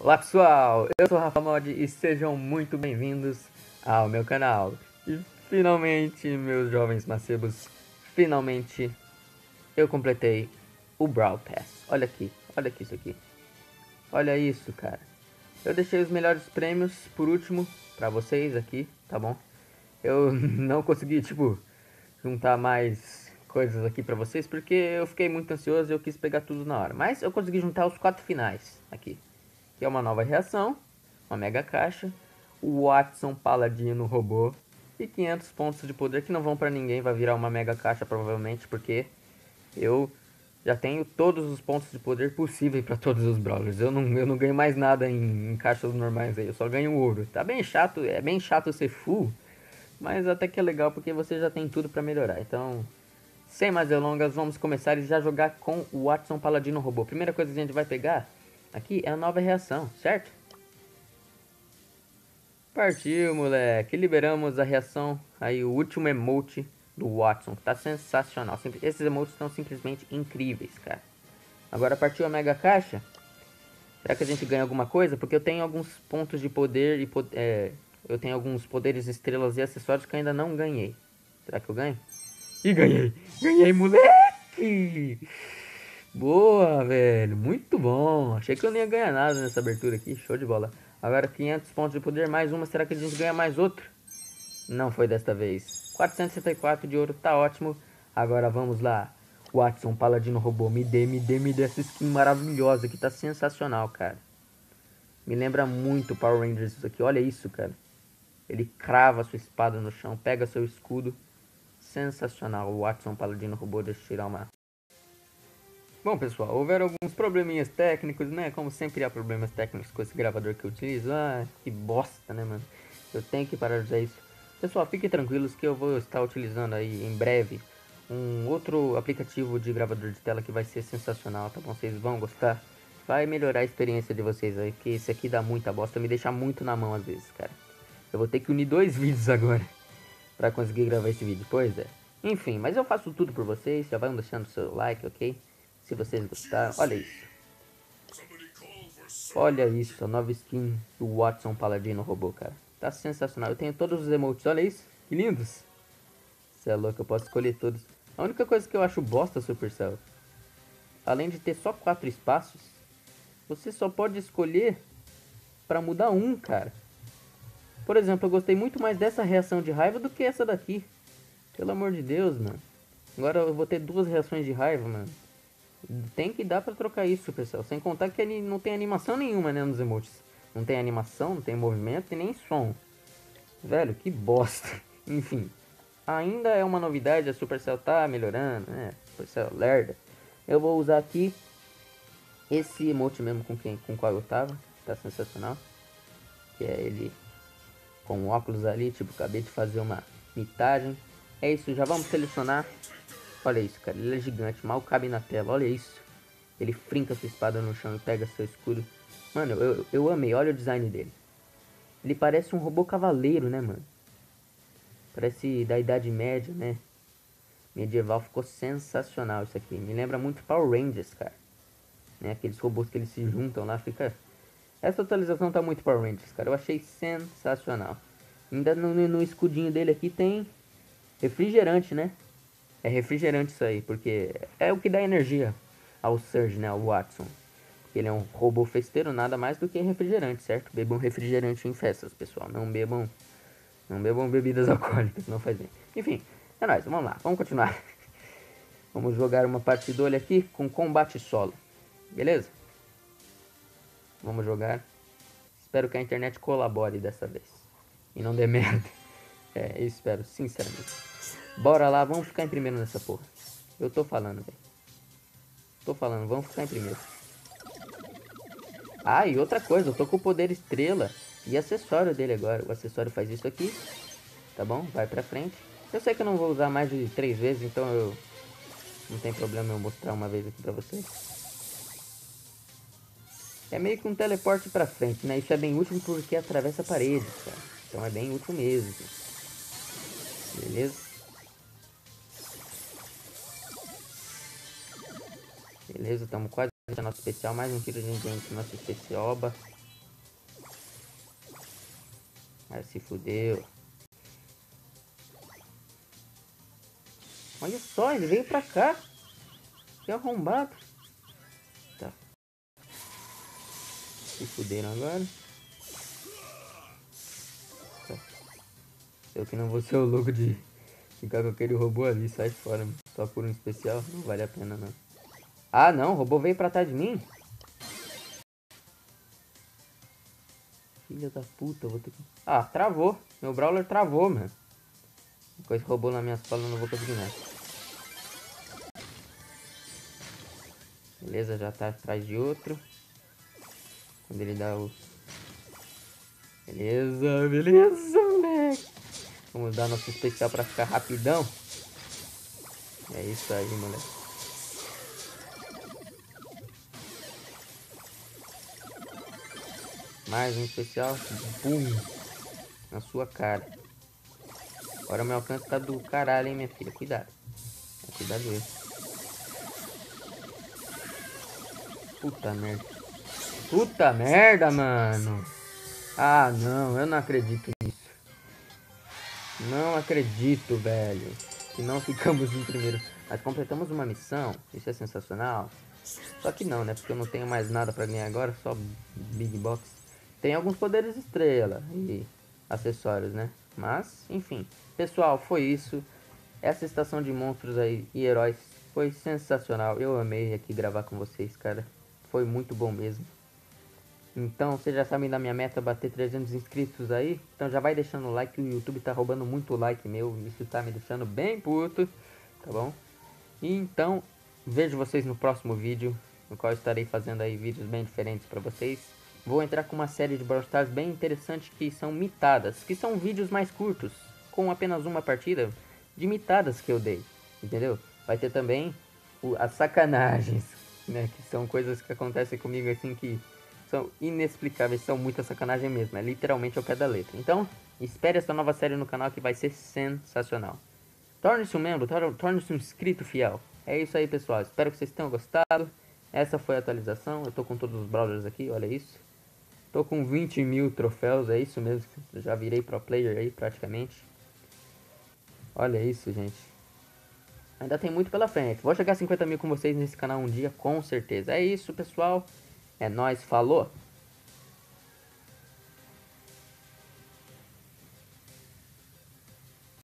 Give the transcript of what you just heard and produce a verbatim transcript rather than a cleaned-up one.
Olá pessoal, eu sou o Rafa Mod e sejam muito bem-vindos ao meu canal. E finalmente, meus jovens macebos, finalmente eu completei o Brawl Pass. Olha aqui, olha aqui isso aqui. Olha isso, cara. Eu deixei os melhores prêmios por último pra vocês aqui, tá bom? Eu não consegui, tipo, juntar mais coisas aqui pra vocês porque eu fiquei muito ansioso e eu quis pegar tudo na hora. Mas eu consegui juntar os quatro finais aqui. Que é uma nova reação, uma mega caixa, o Watson Paladino robô e quinhentos pontos de poder que não vão pra ninguém, vai virar uma mega caixa provavelmente, porque eu já tenho todos os pontos de poder possíveis pra todos os brawlers. Eu não, eu não ganho mais nada em, em caixas normais aí, eu só ganho ouro. Tá bem chato, é bem chato ser full, mas até que é legal porque você já tem tudo pra melhorar. Então, sem mais delongas, vamos começar e já jogar com o Watson Paladino robô. Primeira coisa que a gente vai pegar aqui é a nova reação, certo? Partiu, moleque. Liberamos a reação, aí o último emote do Watson, que tá sensacional. Esses emotes estão simplesmente incríveis, cara. Agora partiu a mega caixa. Será que a gente ganha alguma coisa? Porque eu tenho alguns pontos de poder e é, eu tenho alguns poderes, estrelas e acessórios que eu ainda não ganhei. Será que eu ganho? Ih, ganhei! Ganhei, moleque! Boa, velho. Muito bom. Achei que eu não ia ganhar nada nessa abertura aqui. Show de bola. Agora quinhentos pontos de poder, mais uma. Será que a gente ganha mais outro? Não foi desta vez. quatrocentos e sessenta e quatro de ouro, tá ótimo. Agora vamos lá. Watson, Paladino Robô. Me dê, me dê, me dê essa skin maravilhosa que tá sensacional, cara. Me lembra muito Power Rangers isso aqui. Olha isso, cara. Ele crava sua espada no chão, pega seu escudo. Sensacional. O Watson, Paladino Robô. Deixa eu tirar uma... Bom, pessoal, houveram alguns probleminhas técnicos, né? Como sempre há problemas técnicos com esse gravador que eu utilizo. Ah, que bosta, né, mano? Eu tenho que parar de usar isso. Pessoal, fiquem tranquilos que eu vou estar utilizando aí em breve um outro aplicativo de gravador de tela que vai ser sensacional, tá bom? Vocês vão gostar. Vai melhorar a experiência de vocês aí, porque esse aqui dá muita bosta, me deixa muito na mão às vezes, cara. Eu vou ter que unir dois vídeos agora pra conseguir gravar esse vídeo, pois é. Enfim, mas eu faço tudo por vocês, já vão deixando o seu like, ok? Se vocês gostaram, olha isso. Olha isso, a nova skin do Watson Paladino robô, cara. Tá sensacional. Eu tenho todos os emotes, olha isso. Que lindos. Você é louco, eu posso escolher todos. A única coisa que eu acho bosta, Supercell, além de ter só quatro espaços, você só pode escolher pra mudar um, cara. Por exemplo, eu gostei muito mais dessa reação de raiva do que essa daqui. Pelo amor de Deus, mano. Agora eu vou ter duas reações de raiva, mano. Tem que dar pra trocar isso, Supercell. Sem contar que ele não tem animação nenhuma, né, nos emotes. Não tem animação, não tem movimento e nem som. Velho, que bosta. Enfim, ainda é uma novidade, a Supercell tá melhorando, né? Supercell lerda. Eu vou usar aqui esse emote mesmo com quem, com qual eu tava. Tá sensacional. Que é ele com óculos ali, tipo, acabei de fazer uma mitagem. É isso, já vamos selecionar. Olha isso, cara, ele é gigante, mal cabe na tela, olha isso. Ele frinca sua espada no chão e pega seu escudo. Mano, eu, eu amei, olha o design dele. Ele parece um robô cavaleiro, né, mano? Parece da Idade Média, né? Medieval, ficou sensacional isso aqui. Me lembra muito Power Rangers, cara. Né? Aqueles robôs que eles se juntam lá, fica... Essa atualização tá muito Power Rangers, cara. Eu achei sensacional. Ainda no, no escudinho dele aqui tem refrigerante, né? É refrigerante isso aí, porque é o que dá energia ao Surge, né, ao Watson. Ele é um robô festeiro, nada mais do que refrigerante, certo? Bebam refrigerante em festas, pessoal. Não bebam, não bebam bebidas alcoólicas, não faz bem. Enfim, é nóis, vamos lá, vamos continuar. Vamos jogar uma partidolha aqui com combate solo, beleza? Vamos jogar. Espero que a internet colabore dessa vez e não dê merda. É, eu espero, sinceramente. Bora lá, vamos ficar em primeiro nessa porra. Eu tô falando, velho. Tô falando, vamos ficar em primeiro. Ah, e outra coisa, eu tô com o poder estrela e acessório dele agora. O acessório faz isso aqui, tá bom? Vai pra frente. Eu sei que eu não vou usar mais de três vezes, então eu... Não tem problema eu mostrar uma vez aqui pra vocês. É meio que um teleporte pra frente, né? Isso é bem útil porque atravessa paredes, cara. Então é bem útil mesmo. Beleza? Beleza, estamos quase no nosso especial. Mais um tiro de gente, nosso especial. Oba. Ah, se fudeu. Olha só, ele veio pra cá. Que arrombado. Tá. Se fuderam agora. Tá. Eu que não vou ser o louco de ficar com aquele robô ali. Sai fora, mano. Só por um especial. Não vale a pena, não. Ah, não. O robô veio pra trás de mim. Filha da puta. Vou ter que... Ah, travou. Meu Brawler travou, mano. Com esse robô nas minhas palas eu não vou conseguir nada. Beleza, já tá atrás de outro. Quando ele dá os... Beleza, beleza, moleque. Vamos dar nosso especial pra ficar rapidão. É isso aí, moleque. Mais um especial. Bum. Na sua cara. Agora o meu alcance tá do caralho, hein, minha filha. Cuidado. Cuidado aí. Puta merda. Puta merda, mano. Ah, não. Eu não acredito nisso. Não acredito, velho. Que não ficamos em primeiro. Mas completamos uma missão. Isso é sensacional. Só que não, né? Porque eu não tenho mais nada pra ganhar agora. Só Big Box. Tem alguns poderes estrela e acessórios, né? Mas, enfim. Pessoal, foi isso. Essa estação de monstros aí e heróis foi sensacional. Eu amei aqui gravar com vocês, cara. Foi muito bom mesmo. Então, vocês já sabem da minha meta bater trezentos inscritos aí. Então já vai deixando o like, o YouTube tá roubando muito like meu. Isso tá me deixando bem puto, tá bom? E então, vejo vocês no próximo vídeo, no qual estarei fazendo aí vídeos bem diferentes pra vocês. Vou entrar com uma série de Brawl Stars bem interessante que são mitadas, que são vídeos mais curtos, com apenas uma partida de mitadas que eu dei, entendeu? Vai ter também o, as sacanagens, né, que são coisas que acontecem comigo assim que são inexplicáveis, são muita sacanagem mesmo, é literalmente ao pé da letra. Então, espere essa nova série no canal que vai ser sensacional. Torne-se um membro, torne-se um inscrito fiel. É isso aí, pessoal, espero que vocês tenham gostado. Essa foi a atualização, eu tô com todos os brawlers aqui, olha isso. Tô com vinte mil troféus, é isso mesmo, já virei pro player aí praticamente. Olha isso, gente. Ainda tem muito pela frente. Vou chegar a cinquenta mil com vocês nesse canal um dia, com certeza. É isso, pessoal. É nóis, falou!